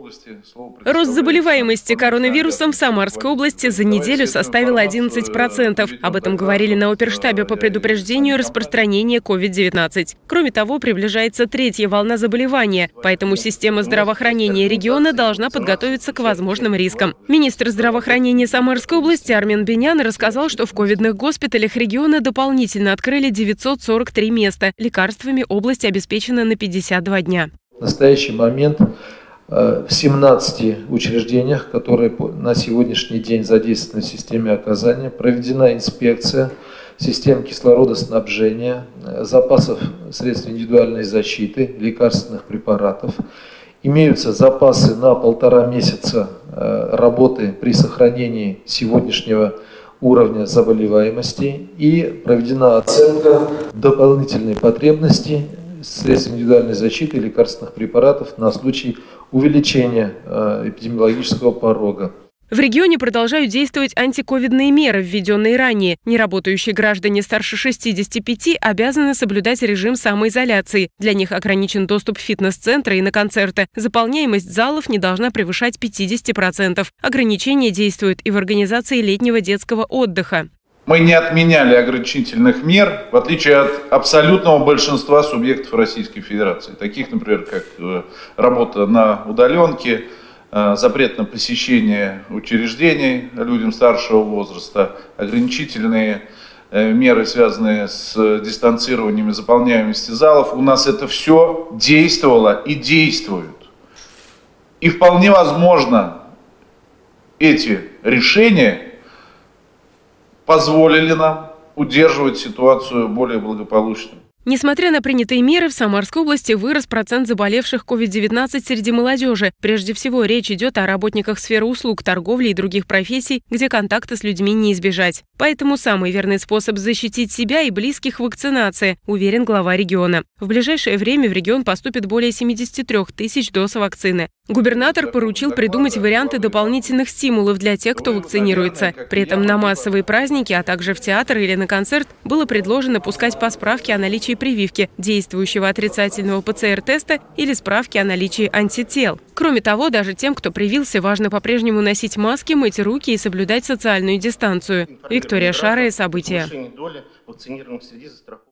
Рост заболеваемости коронавирусом в Самарской области за неделю составил 11%. Об этом говорили на оперштабе по предупреждению распространения COVID-19. Кроме того, приближается третья волна заболевания, поэтому система здравоохранения региона должна подготовиться к возможным рискам. Министр здравоохранения Самарской области Армен Бенян рассказал, что в ковидных госпиталях региона дополнительно открыли 943 места. Лекарствами область обеспечена на 52 дня. В настоящий момент в 17 учреждениях, которые на сегодняшний день задействованы в системе оказания, проведена инспекция систем кислородоснабжения, запасов средств индивидуальной защиты, лекарственных препаратов. Имеются запасы на 1,5 месяца работы при сохранении сегодняшнего уровня заболеваемости и проведена оценка дополнительной потребности средств индивидуальной защиты и лекарственных препаратов на случай увеличения эпидемиологического порога. В регионе продолжают действовать антиковидные меры, введенные ранее. Неработающие граждане старше 65 обязаны соблюдать режим самоизоляции. Для них ограничен доступ в фитнес-центры и на концерты. Заполняемость залов не должна превышать 50%. Ограничения действуют и в организации летнего детского отдыха. Мы не отменяли ограничительных мер, в отличие от абсолютного большинства субъектов Российской Федерации. Таких, например, как работа на удаленке, запрет на посещение учреждений людям старшего возраста, ограничительные меры, связанные с дистанцированием и заполняемостью залов. У нас это все действовало и действует. И вполне возможно, эти решения позволили нам удерживать ситуацию более благополучной. Несмотря на принятые меры, в Самарской области вырос процент заболевших COVID-19 среди молодежи. Прежде всего, речь идет о работниках сферы услуг, торговли и других профессий, где контакта с людьми не избежать. Поэтому самый верный способ защитить себя и близких – вакцинация, уверен глава региона. В ближайшее время в регион поступит более 73 тысяч доз вакцины. Губернатор поручил придумать варианты дополнительных стимулов для тех, кто вакцинируется. При этом на массовые праздники, а также в театр или на концерт было предложено пускать по справке о наличии прививки, действующего отрицательного ПЦР-теста или справки о наличии антител. Кроме того, даже тем, кто привился, важно по-прежнему носить маски, мыть руки и соблюдать социальную дистанцию. Виктория Шарая, события.